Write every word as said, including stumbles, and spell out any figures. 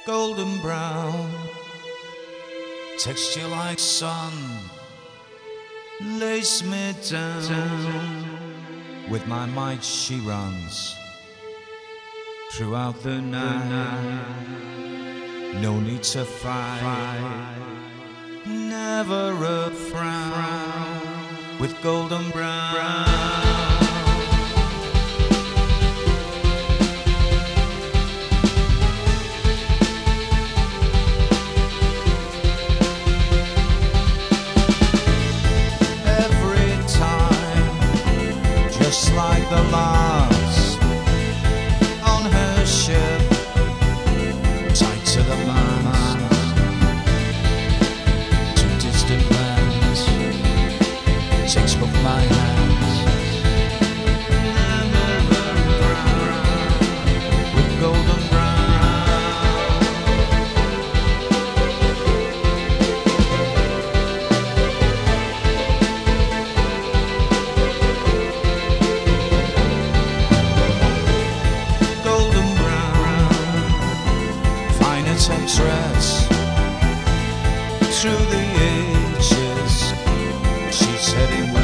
golden brown, texture like sun, lace me down. With my might she runs throughout the night. No need to fight, never a frown. With golden brown, just like the last on her ship, tied to the mast, to distant lands, takes both my hands, with golden brown. Temptress through the ages, she's heading west.